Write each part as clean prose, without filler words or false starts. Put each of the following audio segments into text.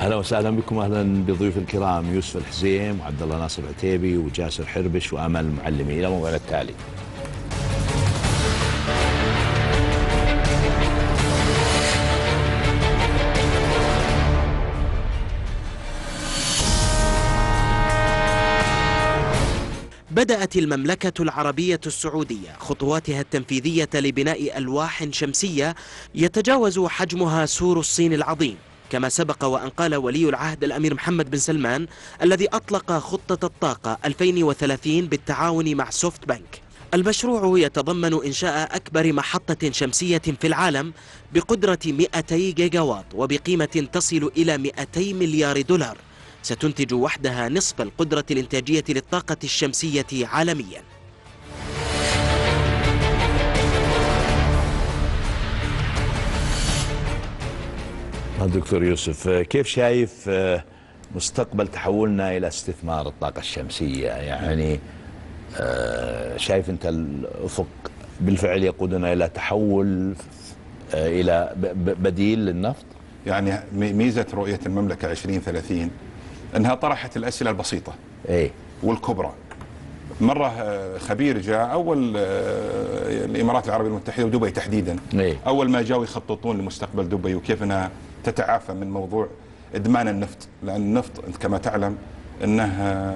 اهلا وسهلا بكم، اهلا بضيوف الكرام يوسف الحزيم وعبد الله ناصر عتيبي وجاسر حربش وامل المعلمي. الى موضوعنا التالي. بدأت المملكة العربية السعودية خطواتها التنفيذية لبناء ألواح شمسية يتجاوز حجمها سور الصين العظيم، كما سبق وأن قال ولي العهد الأمير محمد بن سلمان الذي أطلق خطة الطاقة 2030 بالتعاون مع سوفت بنك. المشروع يتضمن إنشاء أكبر محطة شمسية في العالم بقدرة 200 جيجا واط وبقيمة تصل إلى 200 مليار دولار، ستنتج وحدها نصف القدرة الإنتاجية للطاقة الشمسية عالميا. دكتور يوسف، كيف شايف مستقبل تحولنا إلى استثمار الطاقة الشمسية؟ يعني شايف أنت الأفق بالفعل يقودنا إلى تحول إلى بديل للنفط؟ يعني ميزة رؤية المملكة 2030 أنها طرحت الأسئلة البسيطة والكبرى. مرة خبير جاء أول الإمارات العربية المتحدة ودبي تحديدا، أول ما جاءوا يخططون لمستقبل دبي وكيف أنها تتعافى من موضوع إدمان النفط، لأن النفط كما تعلم أنها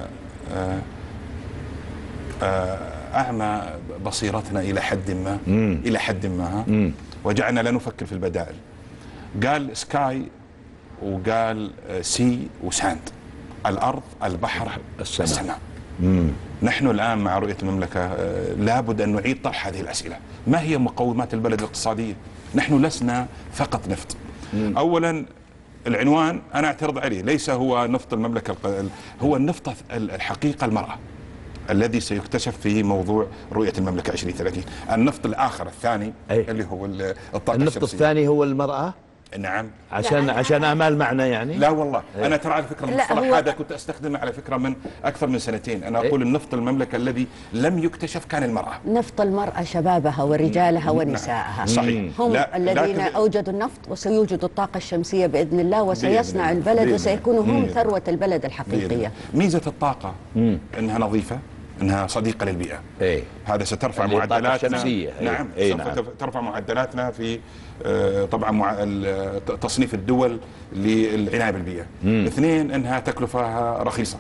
أعمى بصيرتنا إلى حد ما إلى حد ما وجعلنا لا نفكر في البدائل. قال سكاي وقال سي وساند، الأرض البحر السماء. نحن الآن مع رؤية المملكة لابد أن نعيد طرح هذه الأسئلة. ما هي مقومات البلد الاقتصادية؟ نحن لسنا فقط نفط. أولا العنوان أنا أعترض عليه، ليس هو نفط المملكة، هو النفط الحقيقة المرأة الذي سيكتشف في موضوع رؤية المملكة 2030. النفط الآخر الثاني اللي هو الطاقة النفط الشمسية. الثاني هو المرأة؟ نعم. عشان امال معنى يعني؟ لا والله انا ترى على فكره المصطلح هذا كنت استخدمه على فكره من اكثر من سنتين. انا اقول النفط المملكه الذي لم يكتشف كان المراه. نفط المراه شبابها ورجالها ونسائها. صحيح. هم الذين اوجدوا النفط وسيوجدوا الطاقه الشمسيه باذن الله، وسيصنع البلد وسيكونوا هم ثروه البلد الحقيقيه. ميزه الطاقه انها نظيفه، انها صديقه للبيئه. هذا سترفع معدلاتنا. نعم. سوف ترفع معدلاتنا في طبعا تصنيف الدول للعنايه بالبيئه. اثنين، انها تكلفها رخيصه.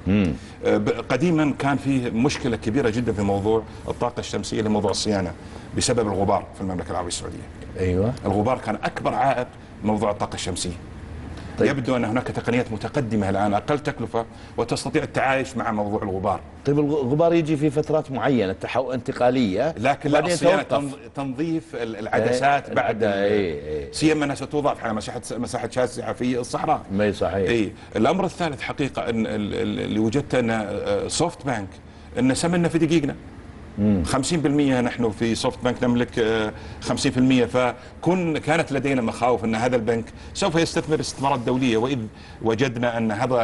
قديما كان فيه مشكله كبيره جدا في موضوع الطاقه الشمسيه لموضوع الصيانه بسبب الغبار في المملكه العربيه السعوديه. ايوه، الغبار كان اكبر عائق موضوع الطاقه الشمسيه. طيب. يبدو أن هناك تقنيات متقدمة الآن أقل تكلفة وتستطيع التعايش مع موضوع الغبار. طيب الغبار يجي في فترات معينة انتقالية، لكن لا، الصيانة تنظيف العدسات بعد سيما أنها ستوضع على مساحة شاسعة في الصحراء. ما صحيح. الأمر الثالث حقيقة أن اللي وجدت أن سوفت بانك أن سمنا في دقيقنا 50%. نحن في سوفت بنك نملك 50%، كانت لدينا مخاوف أن هذا البنك سوف يستثمر استثمارات دولية، وإذ وجدنا أن هذا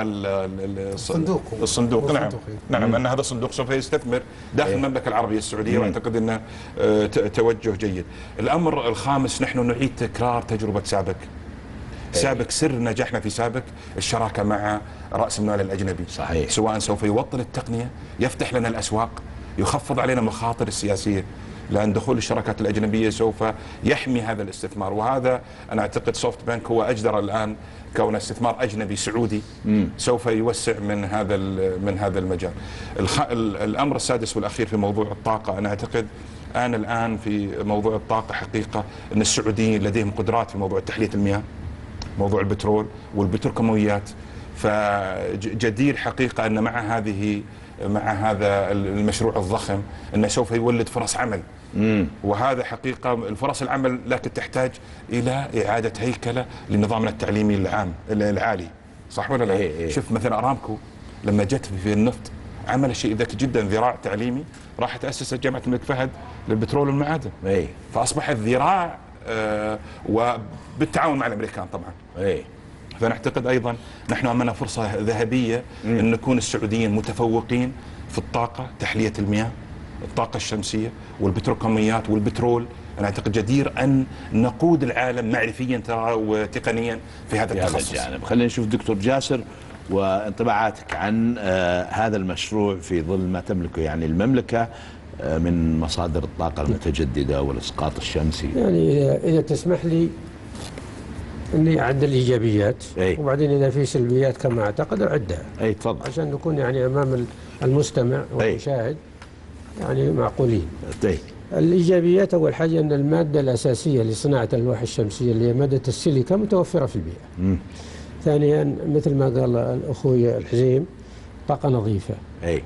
الصندوق نعم أن هذا الصندوق سوف يستثمر داخل المملكة العربية السعودية، وأعتقد أنه توجه جيد. الأمر الخامس، نحن نعيد تكرار تجربة سابق. سر نجاحنا في سابق الشراكة مع رأس المال الأجنبي. صحيح. سواء سوف يوطن التقنية، يفتح لنا الأسواق، يخفض علينا المخاطر السياسية، لأن دخول الشركات الأجنبية سوف يحمي هذا الاستثمار. وهذا أنا أعتقد سوفت بانك هو أجدر الآن كون استثمار أجنبي سعودي سوف يوسع من هذا المجال. الأمر السادس والأخير في موضوع الطاقة، أنا أعتقد أنا الآن في موضوع الطاقة حقيقة أن السعوديين لديهم قدرات في موضوع تحلية المياه، موضوع البترول والبتروكيماويات. فجدير حقيقة أن مع هذا المشروع الضخم أنه سوف يولد فرص عمل. وهذا حقيقة الفرص العمل لكن تحتاج إلى إعادة هيكلة لنظامنا التعليمي العالي. صح ولا لا؟ شوف مثلا أرامكو لما جت في النفط عمل شيء ذكي جدا، ذراع تعليمي، راحت أسست جامعة الملك فهد للبترول والمعادن. فأصبحت ذراع وبالتعاون مع الأمريكان طبعا. فنعتقد أيضا نحن أمامنا فرصة ذهبية أن نكون السعوديين متفوقين في الطاقة، تحلية المياه، الطاقة الشمسية والبتروكيماويات والبترول انا اعتقد جدير ان نقود العالم معرفيا ترى وتقنيا في هذا التخصص. يعني خلينا نشوف دكتور جاسر وانطباعاتك عن هذا المشروع في ظل ما تملكه يعني المملكة من مصادر الطاقة المتجددة والإسقاط الشمسي. يعني إذا تسمح لي اني اعد الايجابيات وبعدين اذا في سلبيات كما اعتقد اعدها. اي تفضل. عشان نكون يعني امام المستمع والمشاهد يعني معقولين. الايجابيات اول حاجه ان الماده الاساسيه لصناعه الالواح الشمسيه اللي هي ماده السيليكا متوفره في البيئه. ثانيا مثل ما قال الاخوي الحزيم طاقه نظيفه.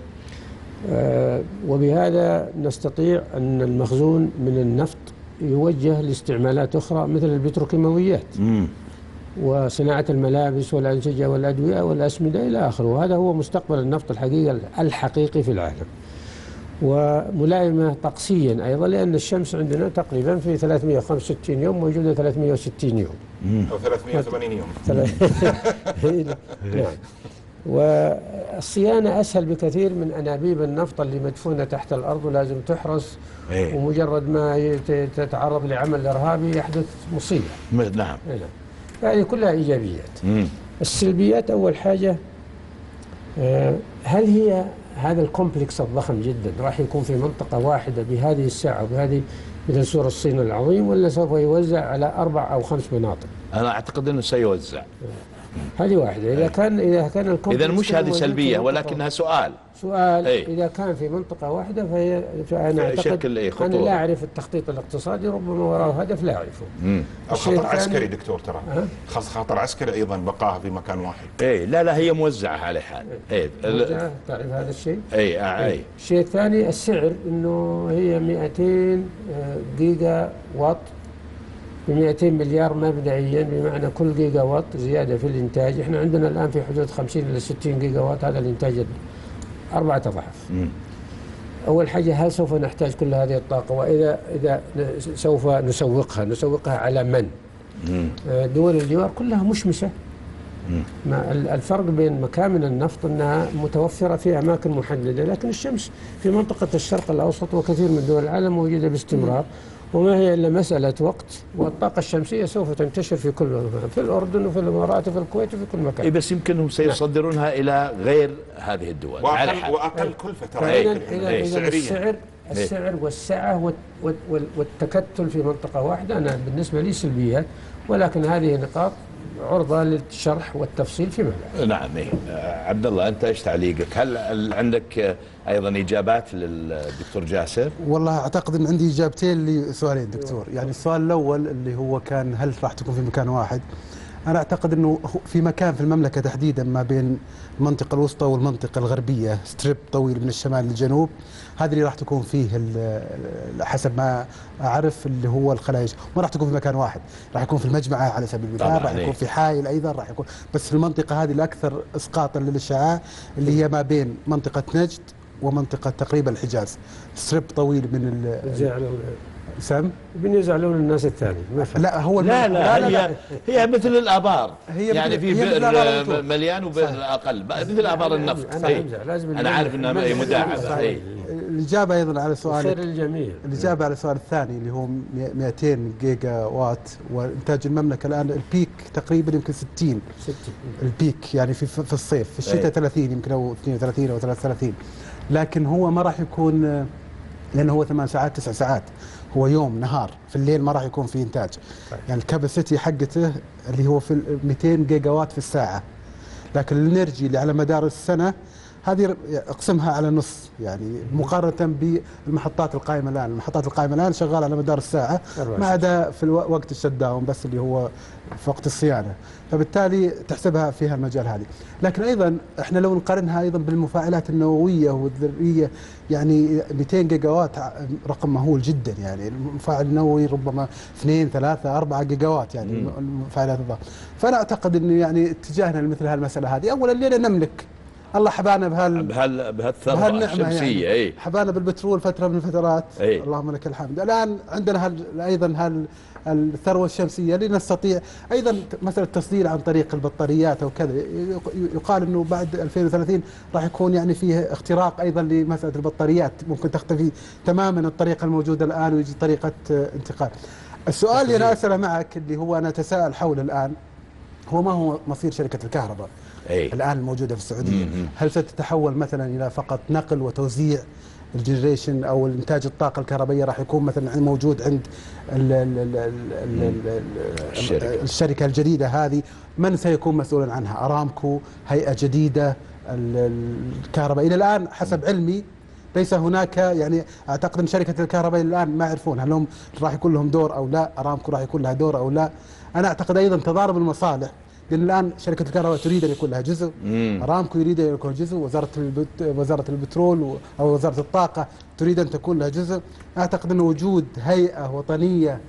وبهذا نستطيع ان المخزون من النفط يوجه لاستعمالات أخرى مثل البتروكيماويات وصناعة الملابس والأنسجة والأدوية والأسمدة إلى آخره. وهذا هو مستقبل النفط الحقيقي في العالم، وملائمة طقسيا أيضا لأن الشمس عندنا تقريبا في 365 يوم موجودة 360 يوم أو 380 يوم. نعم. والصيانة أسهل بكثير من أنابيب النفط اللي مدفونة تحت الأرض ولازم تحرس ومجرد ما تتعرض لعمل إرهابي يحدث مصيبة. نعم. هذه كلها إيجابيات. السلبيات أول حاجة هل هي هذا الكومبلكس الضخم جدا راح يكون في منطقة واحدة بهذه السعة وبهذه مثل سور الصين العظيم ولا سوف يوزع على 4 أو 5 مناطق؟ أنا أعتقد أنه سيوزع. هذه واحدة. إذا كان الكومبلكس إذا مش هذه سلبية ولكنها سؤال. إذا كان في منطقة واحدة فأنا أعتقد أنا لا أعرف التخطيط الاقتصادي، ربما وراء هدف لا أعرفه. أو خطر عسكري دكتور ترى. خطر عسكري أيضا بقاها في مكان واحد. لا هي موزعة على حال. موزعة تعرف هذا الشيء؟ الشيء الثاني السعر إنه هي 200 جيجا واط ب 200 مليار مبدئيا، بمعنى كل جيجا واط زيادة في الإنتاج. إحنا عندنا الآن في حدود 50 إلى 60 جيجا واط، هذا الإنتاج 4 أضعاف. أول حاجة هل سوف نحتاج كل هذه الطاقة؟ وإذا سوف نسوقها على من؟ دول الجوار كلها مشمسة. الفرق بين مكامن النفط أنها متوفرة في أماكن محددة، لكن الشمس في منطقة الشرق الأوسط وكثير من دول العالم موجودة باستمرار، وما هي إلا مسألة وقت، والطاقة الشمسية سوف تنتشر في كل مكان، في الأردن وفي الإمارات وفي الكويت وفي كل مكان. بس يمكنهم سيصدرونها إلى غير هذه الدول وأقل كلفة ترى. السعر والسعة والتكتل في منطقة واحدة أنا بالنسبة لي سلبيات، ولكن هذه نقاط عرضة للشرح والتفصيل فيما بعد. نعم. عبد الله أنت إيش تعليقك؟ هل عندك أيضا إجابات للدكتور جاسر؟ والله أعتقد أن عندي إجابتين لسؤالين دكتور. يعني السؤال الأول اللي هو كان هل راح تكون في مكان واحد؟ أنا أعتقد أنه في مكان في المملكة تحديدا ما بين المنطقة الوسطى والمنطقة الغربية، ستريب طويل من الشمال للجنوب، هذا اللي راح تكون فيه حسب ما أعرف اللي هو الخلايج. ما راح تكون في مكان واحد، راح يكون في المجمعة على سبيل المثال، راح يكون في حائل أيضا، راح يكون بس في المنطقة هذه الأكثر إسقاطا للإشعاع اللي هي ما بين منطقة نجد ومنطقة تقريبا الحجاز. ستريب طويل من سم بيزعلون الناس الثانيين. لا هو لا هي مثل الابار، يعني في بئر مليان وبئر اقل مثل ابار النفط. انا عارف انها مداعبه. الاجابه ايضا على سؤال خير الجميع. الاجابه على السؤال الثاني اللي هو 200 جيجا وات، وانتاج المملكه الان البيك تقريبا يمكن 60 البيك، يعني في الصيف، في الشتاء 30 يمكن او 32 او 33، لكن هو ما راح يكون لانه هو 8 ساعات 9 ساعات، هو يوم نهار، في الليل ما راح يكون في انتاج. يعني الكاباسيتي حقته اللي هو في 200 جيجا وات في الساعه، لكن الانرجي اللي على مدار السنه هذه اقسمها على نص، يعني مقارنه بالمحطات القائمه الان. المحطات القائمه الان شغاله على مدار الساعه ما عدا في وقت الشت داون بس اللي هو في وقت الصيانه، فبالتالي تحسبها فيها المجال هذه. لكن ايضا احنا لو نقارنها ايضا بالمفاعلات النوويه والذريه، يعني 200 جيجا وات رقم مهول جدا. يعني المفاعل النووي ربما 2 3 4 جيجا وات، يعني المفاعلات الضخمه. فانا اعتقد انه يعني اتجاهنا لمثل هالمساله هذه، اولا لنا نملك الله حبانا بهالثروة الشمسية يعني. حبانا بالبترول فترة من الفترات. اللهم لك الحمد. الآن عندنا أيضا الثروة الشمسية اللي نستطيع أيضا مثلا التصدير عن طريق البطاريات أو كذا. يقال أنه بعد 2030 راح يكون يعني فيه اختراق أيضا لمسألة البطاريات، ممكن تختفي تماما الطريقة الموجودة الآن ويجي طريقة انتقال. السؤال اللي أنا أسأله معك اللي هو أنا أتساءل حول الآن هو ما هو مصير شركة الكهرباء الآن الموجودة في السعودية؟ هل ستتحول مثلا إلى فقط نقل وتوزيع الجنريشن أو الإنتاج الطاقة الكهربائية راح يكون مثلا موجود عند الشركة الجديدة هذه؟ من سيكون مسؤولا عنها؟ أرامكو، هيئة جديدة الكهرباء؟ إلى الآن حسب علمي ليس هناك، يعني أعتقد أن شركة الكهرباء الآن ما يعرفون هل هم راح يكون لهم دور أو لا، أرامكو راح يكون لها دور أو لا. أنا أعتقد أيضا تضارب المصالح، لأن الآن شركة الكهرباء تريد أن يكون لها جزء، أرامكو يريد أن يكون جزء، وزارة البترول أو وزارة الطاقة تريد أن تكون لها جزء. أعتقد أن وجود هيئة وطنية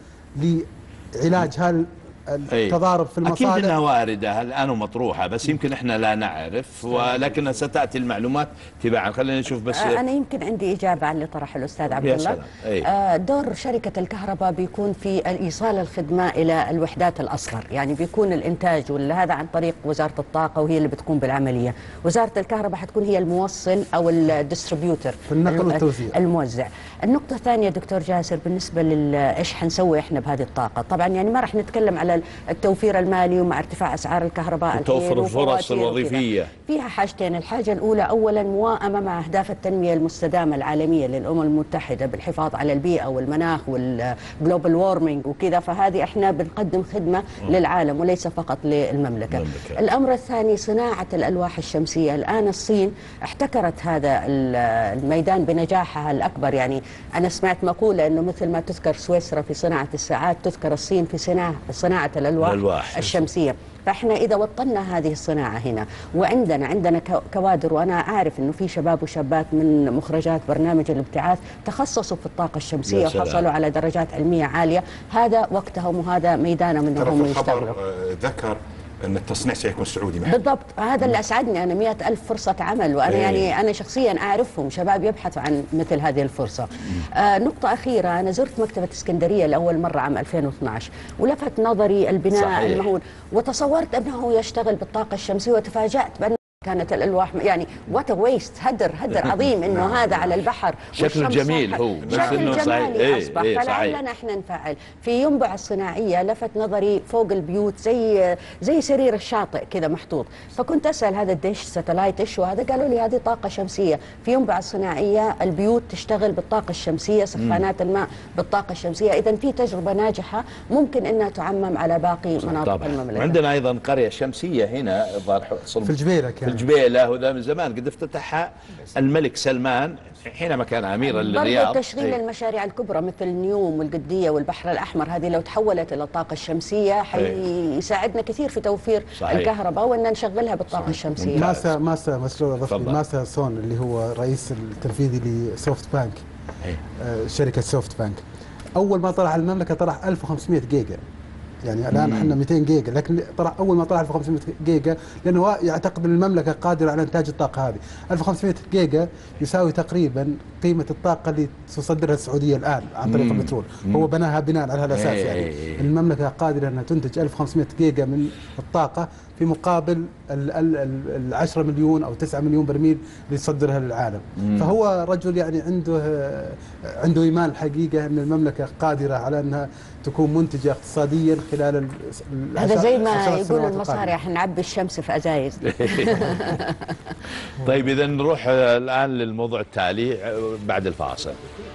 لعلاج التضارب في المصالح أكيد أنها واردة الآن ومطروحة، بس يمكن إحنا لا نعرف، ولكن ستأتي المعلومات تباعا. خلينا نشوف بس. أنا يمكن عندي إجابة على اللي طرح الأستاذ عبد الله. دور شركة الكهرباء بيكون في إيصال الخدمة إلى الوحدات الأصغر، يعني بيكون الإنتاج هذا عن طريق وزارة الطاقة وهي اللي بتقوم بالعملية. وزارة الكهرباء حتكون هي الموصل أو الديستريبيوتر في النقل والتوزيع، الموزع. النقطة الثانية دكتور جاسر بالنسبة إيش حنسوي إحنا بهذه الطاقة، طبعا يعني ما راح نتكلم على التوفير المالي ومع ارتفاع أسعار الكهرباء وتوفر الفرص الوظيفية. فيها حاجتين، الحاجة الأولى أولا موائمة مع أهداف التنمية المستدامة العالمية للأمم المتحدة بالحفاظ على البيئة والمناخ والجلوبال وورمينج وكذا، فهذه احنا بنقدم خدمة للعالم وليس فقط للمملكة. الأمر الثاني صناعة الألواح الشمسية. الآن الصين احتكرت هذا الميدان بنجاحها الأكبر، يعني أنا سمعت مقولة أنه مثل ما تذكر سويسرا في صناعة الساعات تذكر الصين في صناعة الألواح الشمسية. فاحنا إذا وطننا هذه الصناعة هنا وعندنا كوادر، وأنا أعرف أنه في شباب وشابات من مخرجات برنامج الابتعاث تخصصوا في الطاقة الشمسية وحصلوا على درجات علمية عالية، هذا وقتهم وهذا ميدانهم أنهم يشتغلوا. ذكر أن التصنيع سيكون سعودي معنا. بالضبط، هذا اللي أسعدني. أنا 100,000 فرصة عمل، وأنا يعني أنا شخصيا أعرفهم شباب يبحثوا عن مثل هذه الفرصة. نقطة أخيرة، أنا زرت مكتبة اسكندرية لأول مرة عام 2012 ولفت نظري البناء المهول، وتصورت أنه يشتغل بالطاقة الشمسية وتفاجأت بأن كانت الألواح يعني وات ويست، هدر عظيم انه هذا على البحر شكل جميل، هو شكل جمالي اصبح. فلعلنا احنا نفعل في ينبع الصناعيه. لفت نظري فوق البيوت زي سرير الشاطئ كذا محطوط، فكنت اسال هذا الدش ساتلايت ايش وهذا، قالوا لي هذه طاقه شمسيه. في ينبع الصناعيه البيوت تشتغل بالطاقه الشمسيه، سخانات الماء بالطاقه الشمسيه. اذا في تجربه ناجحه ممكن انها تعمم على باقي مناطق المملكه. عندنا ايضا قريه شمسيه هنا في الجبيله، في الجبيلة، وذا من زمان قد افتتحها الملك سلمان حينما كان أميرا للرياض. برضو تشغيل المشاريع الكبرى مثل نيوم والقدية والبحر الأحمر، هذه لو تحولت إلى الطاقة الشمسية حيساعدنا كثير في توفير الكهرباء وأن نشغلها بالطاقة الشمسية. ماسا سون اللي هو رئيس التنفيذي لسوفت بانك، شركة سوفت بانك، أول ما طلع على المملكة طلع 1500 جيجا. يعني الان احنا 200 جيجا، لكن طلع اول ما طلع 1500 جيجا لانه يعتقد ان المملكه قادره على انتاج الطاقه هذه. 1500 جيجا يساوي تقريبا قيمه الطاقه اللي تصدرها السعوديه الان عن طريق البترول. هو بناها بناء على هذا الاساس. يعني المملكه قادره انها تنتج 1500 جيجا من الطاقه في مقابل ال 10 مليون او 9 مليون برميل اللي يصدرها للعالم. فهو رجل يعني عنده ايمان حقيقه ان المملكه قادره على انها تكون منتجه اقتصاديا خلال هذا زي ما يقولوا المصاري حنعبي الشمس في ازايز. طيب اذا نروح الان للموضوع التالي بعد الفاصل.